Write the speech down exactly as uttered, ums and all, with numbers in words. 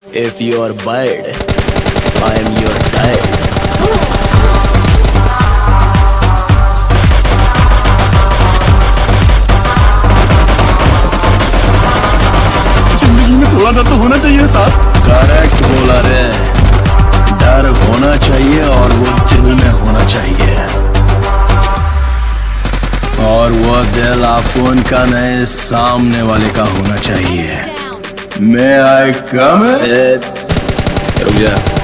If you're bird, I am your guide. जिंदगी में थोड़ा डर तो होना चाहिए साथ। करेक्ट बोला रे, डर होना चाहिए और वो दिल में होना चाहिए, और वो दिल आपको उनका नहीं सामने वाले का होना चाहिए। May I come in? रुक जा।